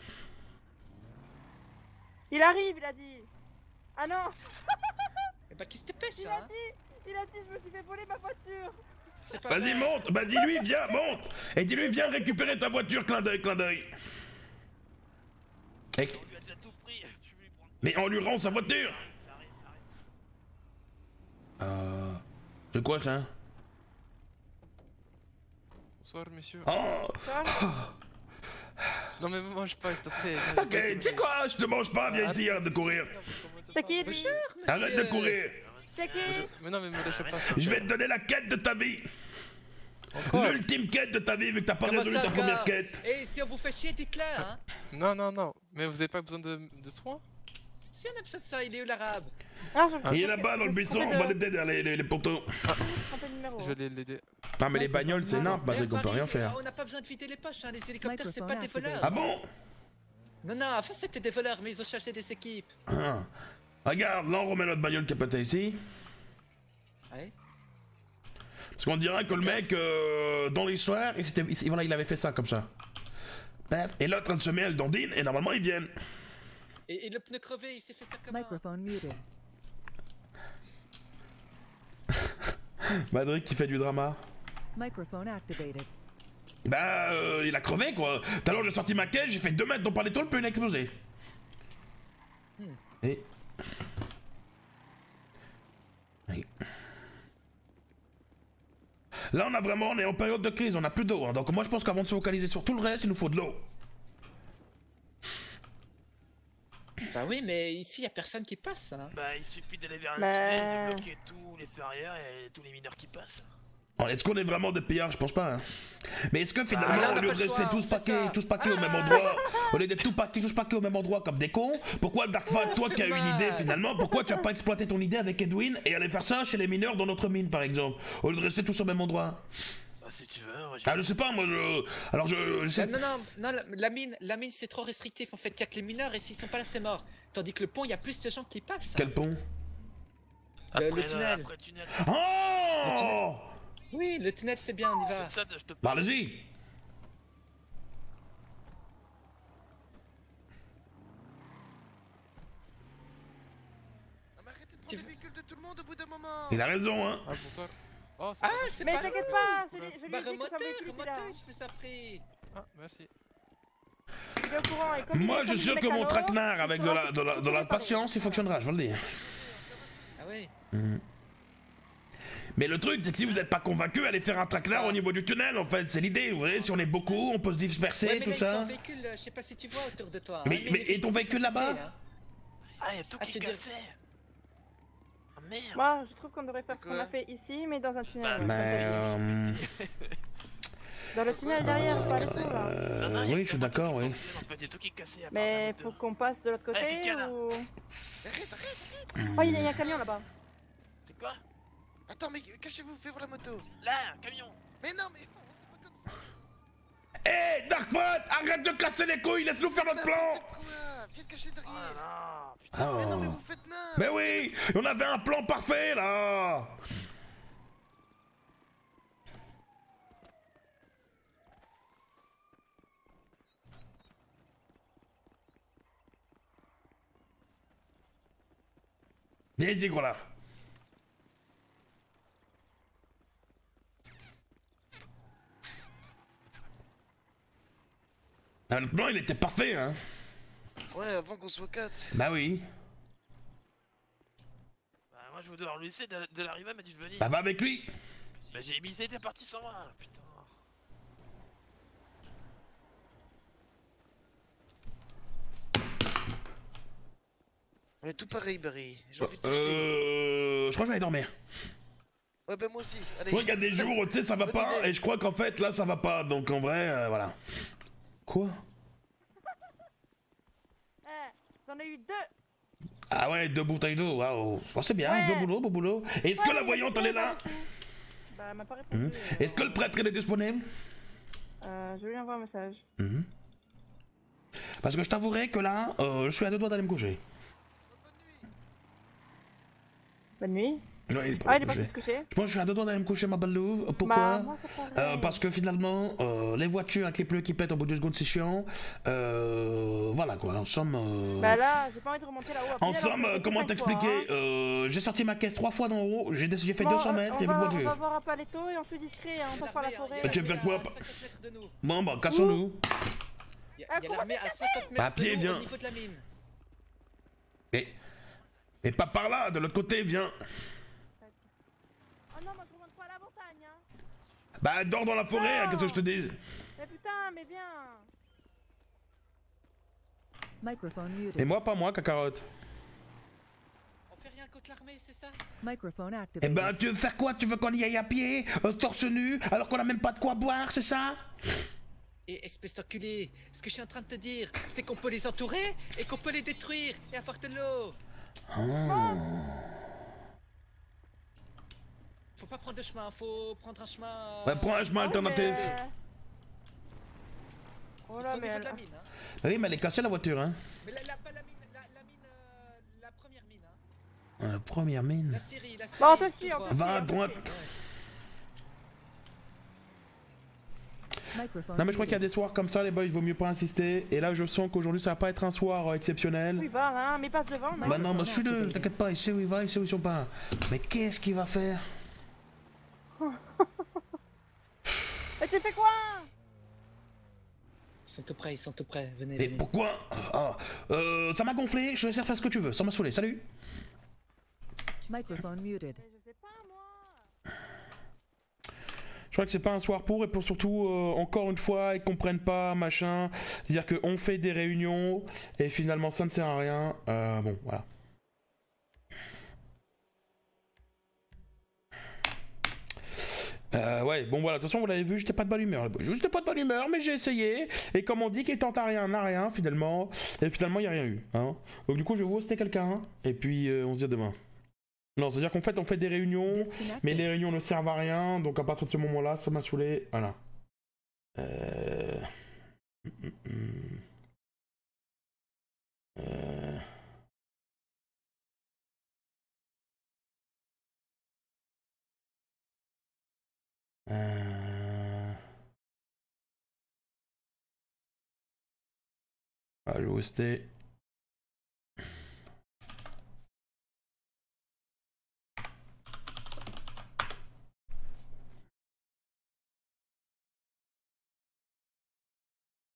Il arrive, il a dit. Ah non, Eh bah, qui se dépêche, il a hein? dit, il a dit je me suis fait voler ma voiture. C'est pas Vas-y, vrai. monte. Bah dis-lui, viens, monte. Et dis-lui, viens récupérer ta voiture, clin d'œil, clin d'œil. Et- On lui a déjà tout pris, tu veux lui prendre... Mais on lui rend sa voiture. Ça arrive, ça arrive. Euh... C'est quoi ça? Bonsoir, messieurs. Oh. Non, mais mange pas, s'il te plaît. Ok, tu sais quoi? Je te mange pas, viens ici, arrête de courir. C'est qui lui? Arrête de courir. C'est qui? Mais non, mais me lâchez pas ça. Je vais te donner la quête de ta vie. Encore? L'ultime quête de ta vie, vu que t'as pas Comment résolu ça, ta première gars? quête. Et si on vous fait chier, dites-le, hein? Non, non, non. Mais vous avez pas besoin de, de soins? Si on a besoin de ça, il est où l'arabe? Ah, je Il est là-bas dans le buisson, on va l'aider derrière les, les, les poteaux. numéro. Je vais l'aider. Non mais les bagnoles c'est nimp, Patrick, on peut rien faire. On n'a pas besoin de vider les poches, hein. Les hélicoptères, c'est pas Microphone des voleurs. Ah bon? Non, non, enfin c'était des voleurs, mais ils ont cherché des équipes. Ah. Regarde, là on remet notre bagnole qui est pétée ici. Ouais. Parce qu'on dirait que le mec, euh, dans l'histoire, il, s'était- il- voilà, il avait fait ça comme ça. Paf. Et l'autre, elle se met, elle dandine, et normalement ils viennent. Et, et le pneu crevé, il s'est fait ça comment? Microphone muted. Madrick qui fait du drama. Microphone activated. Bah, euh, il a crevé quoi. Tout à l'heure j'ai sorti ma caisse, j'ai fait deux mètres dans par les tôles, puis une a explosé. Hmm. Et. Et. Là on a vraiment, on est en période de crise, on a plus d'eau. hein. Donc moi je pense qu'avant de se focaliser sur tout le reste, il nous faut de l'eau. Bah oui, mais ici, y a personne qui passe, hein. Bah il suffit d'aller vers le Bah. tunnel, de bloquer tous les ferrières et tous les mineurs qui passent. Alors, est-ce qu'on est vraiment des pillards? Je pense pas. Hein. Mais est-ce que finalement, Ah, là, on au a lieu pas de le rester choix, tous on fait paqués, ça. tous paqués au même endroit, au lieu d'être tous paqués, tous paqués au même endroit comme des cons, pourquoi Darkfat, toi qui as une idée finalement, pourquoi tu as pas exploité ton idée avec Edwin et aller faire ça chez les mineurs dans notre mine par exemple, au lieu de rester tous au même endroit? Bah si tu veux, moi Ah, je sais pas, moi je. Alors je. je sais... Ah, non, non, non, la, la mine, la mine c'est trop restrictif en fait, il y a que les mineurs et s'ils sont pas là c'est mort. Tandis que le pont, il y a plus de gens qui passent. Quel pont? Le, le Après, tunnel. après le tunnel. Oh! Oui, le tunnel c'est bien, on y va. C'est ça, je te Bah, parle. allez-y! Non, mais arrêtez de prendre les véhicules de tout le monde au bout d'un moment. Il a raison, hein? Ah, bonsoir. Oh, c'est Ah, pas- c'est Mais pas t'inquiète eux. pas, je, l'ai- je lui Bah ai dit que remontez, son véhicule était là. remontez, je fais ça pris. Ah, merci. Il est au courant. Et comme il Moi est- je comme suis il est sûr que mon mécano, traquenard il avec de sera la, de la, surtout de la préparé. patience, il fonctionnera, je veux le dire. Ah oui. Mhm. Mais le truc, c'est que si vous n'êtes pas convaincu, allez faire un traquenard au niveau du tunnel, en fait, c'est l'idée, vous voyez, si on est beaucoup, on peut se disperser, Ouais, mais tout là, ça. ton véhicule, euh, je sais pas si tu vois autour de toi. Mais- hein, mais- les et ton véhicules véhicule sont là-bas? coupés, hein. Ah, y'a tout Ah, qui tu est dis- cassé. Ah merde. Moi, je trouve qu'on devrait faire ce qu'on a fait ici, mais dans un tunnel. Mais euh... Dans le tunnel derrière, pas les trous là. euh... Oui, je suis d'accord, oui. En fait, il y a tout qui est cassé à part Mais la faut moto. qu'on passe de l'autre côté Allez, Kikana. ou... Arrête, arrête, arrête. Oh, il y a un camion là-bas. C'est quoi? Attends, mais cachez-vous, fais voir la moto. Là, un camion. Mais non, mais oh, c'est pas comme ça. Hé, hey, Darkfoot, arrête de casser les couilles, laisse-nous faire notre plan. Quoi? Viens te cacher derrière. Oh là, putain. Ah. Mais non, mais vous faites nain. Mais oui, on avait un plan parfait là. Viens ici, gros là. Ah, le plan il était parfait, hein. Ouais, avant qu'on soit quatre. Bah oui. Bah, moi, je vais devoir le laisser de, de l'arrivée, elle m'a dit de venir. Bah va avec lui. Bah, j'ai mis, c'était parti sans moi, putain. On est tout pareil, Barry. J'ai envie de te jeter. Euh... Je crois que je vais aller dormir. Ouais, bah moi aussi. Allez. Je crois qu'il y a des jours où tu sais ça va Bonne pas idée. et je crois qu'en fait là ça va pas donc en vrai euh, voilà. Quoi? Eh, j'en ai eu deux. Ah ouais, deux bouteilles d'eau, waouh. Oh, c'est bien, Ouais. beau boulot, beau boulot. Est-ce que la voyante elle est là? Bah, elle m'a pas répondu. Mhm. Est-ce que le prêtre il est disponible? Euh, je lui envoie un message. Mhm. Parce que je t'avouerai que là, euh, je suis à deux doigts d'aller me coucher. Bonne nuit. Non, il est pas Ah, allé il est se parti coucher. se coucher. Moi je suis à deux doigts d'aller me coucher ma belle louve. Pourquoi? Bah, moi, c'est pareil. Euh, parce que finalement, euh, les voitures avec les pneus qui pètent au bout de deux secondes c'est chiant. Euh, voilà quoi, en somme... euh, Bah là, j'ai pas envie de remonter là-haut. En Après, somme, alors, euh, j'ai comment fait cinq t'expliquer? fois, hein. euh, J'ai sorti ma caisse trois fois d'en haut, j'ai j'ai fait Bon, deux cents euh, mètres, il y on avait va- plus de On va voiture. voir un peu à l'étau et on se fait discret, hein, on passe par la forêt. Et tu veux faire quoi? cinquante mètres de nous. Bon bah, cassons-nous. Il y a, il y a l'armée à cinquante mètres Bah, pied, de nous viens. au niveau de la mine. Et... Et pas par là, de l'autre côté, viens. Oh non, moi je remonte pas à la montagne, hein. Bah, dors dans la forêt, hein, qu'est-ce que je te dis? Mais putain, mais viens. Microphone Et muted. moi, pas moi, cacarotte. On fait rien contre l'armée, c'est ça? Microphone Eh activated. ben, tu veux faire quoi? Tu veux qu'on y aille à pied, euh, torse nu, alors qu'on a même pas de quoi boire, c'est ça? Et espèce d'enculé, ce que je suis en train de te dire, c'est qu'on peut les entourer et qu'on peut les détruire et avoir de l'eau. Faut pas prendre de chemin, faut prendre un chemin. Ouais, prends un chemin alternatif. Oh Ils là, sont au mais niveau de la elle- mine, hein. Ah oui, mais elle est cassée la voiture, hein. Mais la, la, pas la mine, la, la mine, euh, la première mine, hein. Euh, première mine. La Syrie, la Syrie. Bon, on te suit, tout on te droit. suit. Va à on te droite. suit. Microphone Non mais je crois qu'il y a muted. des soirs comme ça les boys, il vaut mieux pas insister. Et là je sens qu'aujourd'hui ça va pas être un soir euh, exceptionnel. Oui, va, hein, mais passe devant, non? Bah non, moi je suis deux, t'inquiète pas, il sait où il va, il sait où ils sont pas. Mais qu'est-ce qu'il va faire? Mais tu fais quoi? Ils sont tout prêts, ils sont tout prêts, venez, Et venez. pourquoi? Ah, euh, ça m'a gonflé, je vais faire ce que tu veux, ça m'a saoulé, salut. Microphone muted. Mais je sais pas, moi. Je crois que c'est pas un soir pour, et pour surtout, euh, encore une fois, ils comprennent pas, machin. C'est-à-dire qu'on fait des réunions, et finalement ça ne sert à rien. Euh, bon, voilà. Euh, ouais, bon voilà, de toute façon vous l'avez vu, j'étais pas de bonne humeur. J'étais pas de bonne humeur, mais j'ai essayé. Et comme on dit, qui tente à rien n'a rien, finalement. Et finalement, il n'y a rien eu. Hein. Donc du coup, je vais vous hoster quelqu'un, et puis euh, on se dit à demain. Non, c'est-à-dire qu'en fait, on fait des réunions, Disconnected. mais les réunions ne servent à rien, donc à partir de ce moment-là, ça m'a saoulé. Voilà. Euh... hum, hum. Euh... Euh... Ah, je vais hoster.